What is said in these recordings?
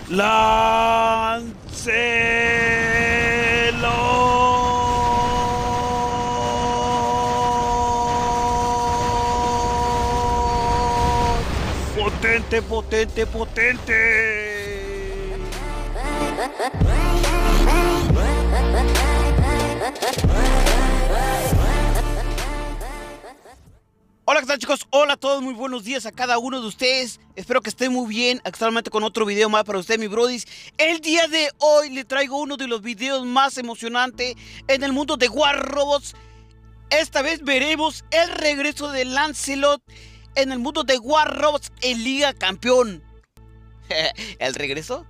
¡Lancelot! Potente, potente, potente. Hola, ¿qué tal, chicos? Hola a todos, muy buenos días a cada uno de ustedes. Espero que estén muy bien, actualmente con otro video más para ustedes, mi brodis. El día de hoy le traigo uno de los videos más emocionantes en el mundo de War Robots. Esta vez veremos el regreso de Lancelot en el mundo de War Robots en Liga Campeón. ¿El regreso?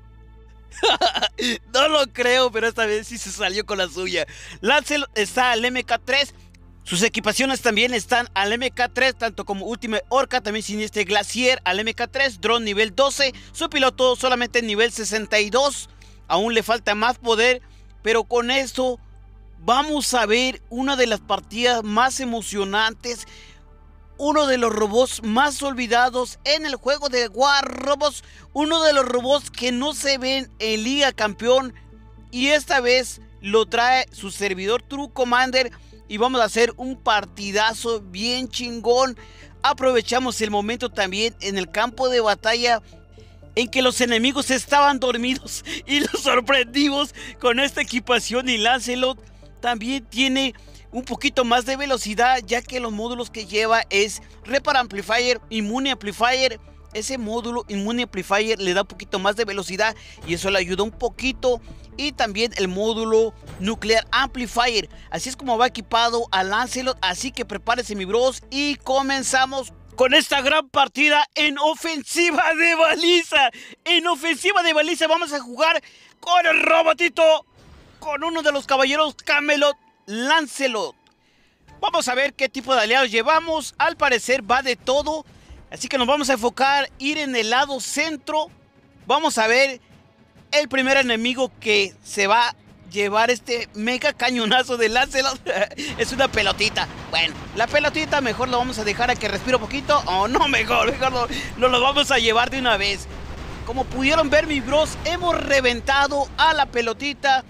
No lo creo, pero esta vez sí se salió con la suya. Lancelot está al MK3. Sus equipaciones también están al MK3, tanto como Ultimate Orca, también Siniestre Glacier al MK3, Drone nivel 12, su piloto solamente nivel 62, aún le falta más poder, pero con esto vamos a ver una de las partidas más emocionantes, uno de los robots más olvidados en el juego de War Robots, uno de los robots que no se ven en Liga Campeón, y esta vez lo trae su servidor True Commander. Y vamos a hacer un partidazo bien chingón. Aprovechamos el momento también en el campo de batalla en que los enemigos estaban dormidos y los sorprendimos con esta equipación. Y Lancelot también tiene un poquito más de velocidad, ya que los módulos que lleva es Repar Amplifier, Immune Amplifier. Ese módulo Immune Amplifier le da un poquito más de velocidad y eso le ayuda un poquito. Y también el módulo Nuclear Amplifier. Así es como va equipado a Lancelot. Así que prepárense, mi bros, y comenzamos con esta gran partida en ofensiva de baliza. En ofensiva de baliza vamos a jugar con el robotito, con uno de los caballeros Camelot, Lancelot. Vamos a ver qué tipo de aliados llevamos. Al parecer va de todo. Así que nos vamos a enfocar, ir en el lado centro. Vamos a ver el primer enemigo que se va a llevar este mega cañonazo de Lancelot. Es una pelotita. Bueno, la pelotita mejor lo vamos a dejar a que respire un poquito. O no, mejor no lo vamos a llevar de una vez. Como pudieron ver, mis bros, hemos reventado a la pelotita.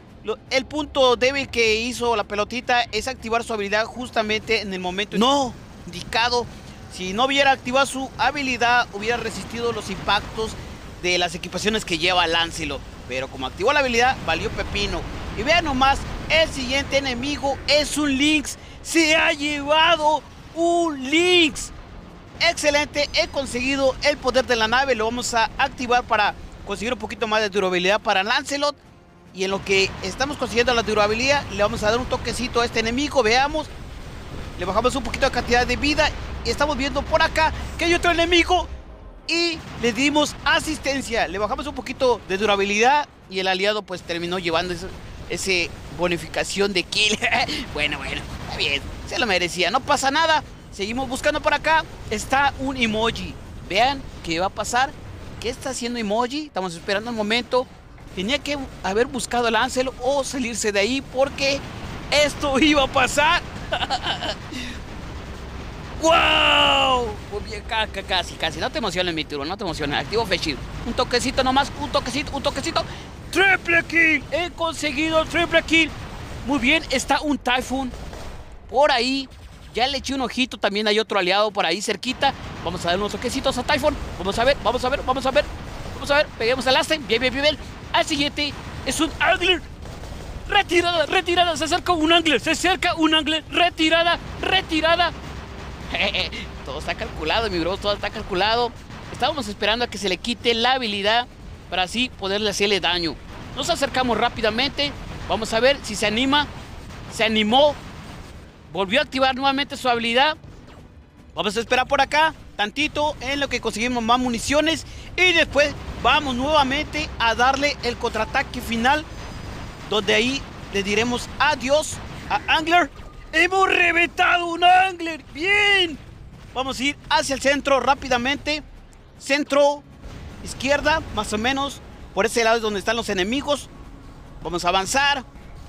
El punto débil que hizo la pelotita es activar su habilidad justamente en el momento no indicado. Si no hubiera activado su habilidad, hubiera resistido los impactos de las equipaciones que lleva Lancelot. Pero como activó la habilidad, valió pepino. Y vean nomás, el siguiente enemigo es un Lynx. Se ha llevado un Lynx. Excelente, he conseguido el poder de la nave. Lo vamos a activar para conseguir un poquito más de durabilidad para Lancelot. Y en lo que estamos consiguiendo la durabilidad, le vamos a dar un toquecito a este enemigo. Veamos, le bajamos un poquito de cantidad de vida. Y estamos viendo por acá que hay otro enemigo y le dimos asistencia, le bajamos un poquito de durabilidad y el aliado pues terminó llevando ese bonificación de kill. Bueno, está bien, se lo merecía, no pasa nada. Seguimos buscando por acá, está un emoji. Vean qué va a pasar, qué está haciendo emoji. Estamos esperando un momento. Tenía que haber buscado a Lancelot o salirse de ahí porque esto iba a pasar. ¡Wow! Muy bien, casi. No te emociones, mi turno, no te emociones. Activo Feshir. Un toquecito nomás, un toquecito. ¡Triple kill! He conseguido triple kill. Muy bien, está un Typhoon por ahí. Ya le eché un ojito, también hay otro aliado por ahí cerquita. Vamos a dar unos toquecitos a Typhoon. Vamos a ver. Peguemos al Aston. Bien. Al siguiente es un Angler. Retirada. Se acerca un Angler. Retirada. Todo está calculado, mi bro, todo está calculado. Estábamos esperando a que se le quite la habilidad para así poderle hacerle daño. Nos acercamos rápidamente. Vamos a ver si se anima. Se animó. Volvió a activar nuevamente su habilidad. Vamos a esperar por acá tantito en lo que conseguimos más municiones. Y después vamos nuevamente a darle el contraataque final, donde ahí le diremos adiós a Angler. ¡Hemos reventado un Angler! ¡Bien! Vamos a ir hacia el centro rápidamente. Centro, izquierda, más o menos. Por ese lado es donde están los enemigos. Vamos a avanzar.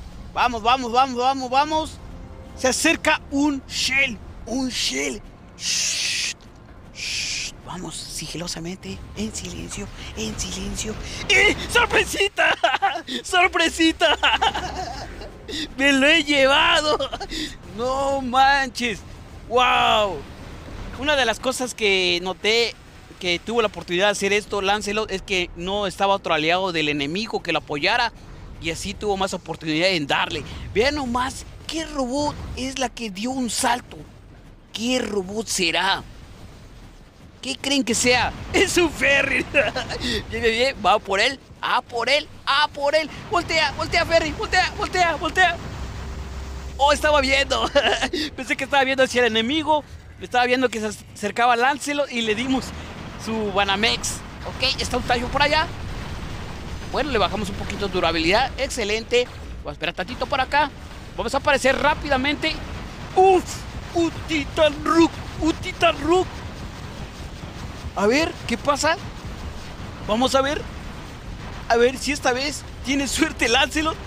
Vamos. Se acerca un Shell. Shh. Vamos sigilosamente, en silencio, en silencio. ¡Sorpresita! ¡Sorpresita! ¡Me lo he llevado! ¡No manches! ¡Wow! Una de las cosas que noté que tuvo la oportunidad de hacer esto, Lancelot, es que no estaba otro aliado del enemigo que lo apoyara. Y así tuvo más oportunidad en darle. Vean nomás, ¿qué robot es la que dio un salto? ¿Qué robot será? ¿Qué creen que sea? ¡Es un ferry! Bien, bien, bien. Va por él. ¡A por él! ¡A por él! ¡Voltea! ¡Voltea, ferry! ¡Voltea! ¡Voltea! ¡Voltea! ¡Oh, estaba viendo! Pensé que estaba viendo hacia el enemigo. Estaba viendo que se acercaba Lancelot y le dimos su Banamex. Ok, está un tallo por allá. Bueno, le bajamos un poquito de durabilidad. Excelente. Voy a esperar tantito por acá. Vamos a aparecer rápidamente. ¡Uf! ¡Un Titan Rook! ¡Un Titan Rook! A ver, ¿qué pasa? Vamos a ver. A ver si esta vez tiene suerte Lancelot.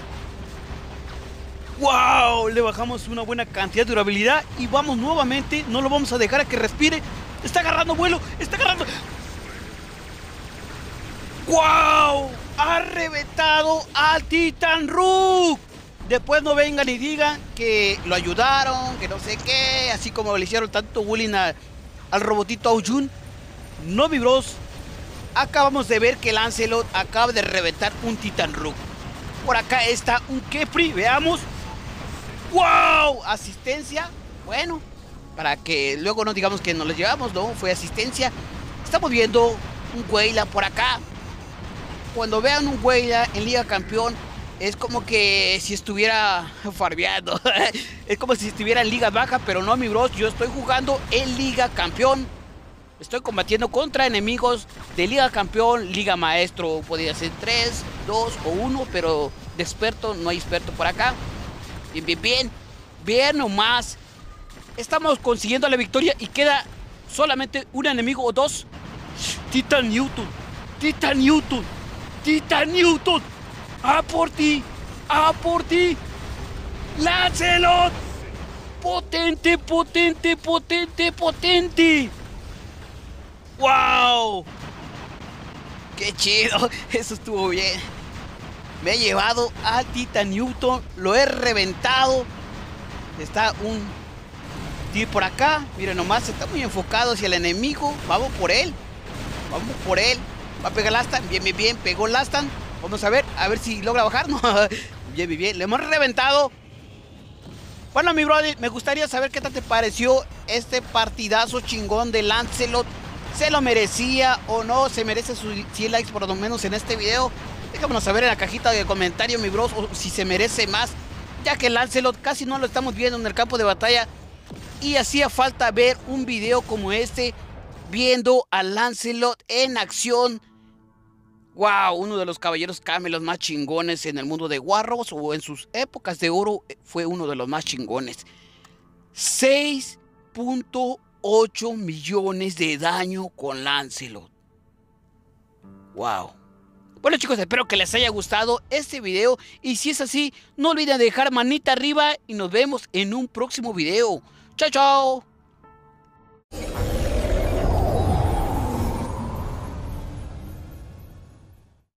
¡Wow! Le bajamos una buena cantidad de durabilidad. Y vamos nuevamente. No lo vamos a dejar a que respire. Está agarrando vuelo. Está agarrando. ¡Wow! Ha reventado al Titan Rook. Después no vengan y digan que lo ayudaron, que no sé qué. Así como le hicieron tanto bullying al robotito Aoyun. No, mi bros. Acabamos de ver que Lancelot acaba de reventar un Titan Rook. Por acá está un Khepri, veamos. ¡Wow! Asistencia. Bueno, para que luego no digamos que nos lo llevamos, ¿no? Fue asistencia. Estamos viendo un Weyla por acá. Cuando vean un Weyla en Liga Campeón, es como que si estuviera farbeando. Es como si estuviera en Liga Baja, pero no, mi bros. Yo estoy jugando en Liga Campeón. Estoy combatiendo contra enemigos de Liga Campeón, Liga Maestro. Podría ser 3, 2 o 1, pero de experto no hay experto por acá. Bien, bien, bien. Bien nomás. Estamos consiguiendo la victoria y queda solamente un enemigo o dos. Titan Newton. Titan Newton. Titan Newton. ¡A por ti! ¡A por ti! ¡Lancelot! ¡Potente, potente, potente, potente! ¡Wow! ¡Qué chido! Eso estuvo bien. Me he llevado a Titan Newton. Lo he reventado. Está un tío por acá. Miren nomás, está muy enfocado hacia el enemigo. Vamos por él. Vamos por él. Va a pegar Lastan. Bien, bien, bien. Pegó Lastan. Vamos a ver si logra bajar. No. Bien, bien, bien. Le hemos reventado. Bueno, mi brother, me gustaría saber qué tal te pareció este partidazo chingón de Lancelot. ¿Se lo merecía o no? ¿Se merece sus 100 likes por lo menos en este video? Déjanos saber en la cajita de comentarios, mi bros, o si se merece más, ya que Lancelot casi no lo estamos viendo en el campo de batalla. Y hacía falta ver un video como este, viendo a Lancelot en acción. Wow, uno de los caballeros camelos más chingones en el mundo de Warros, o en sus épocas de oro fue uno de los más chingones. 6.8 millones de daño con Lancelot. Wow. Bueno, chicos, espero que les haya gustado este video. Y si es así, no olviden dejar manita arriba y nos vemos en un próximo video. Chao, chao.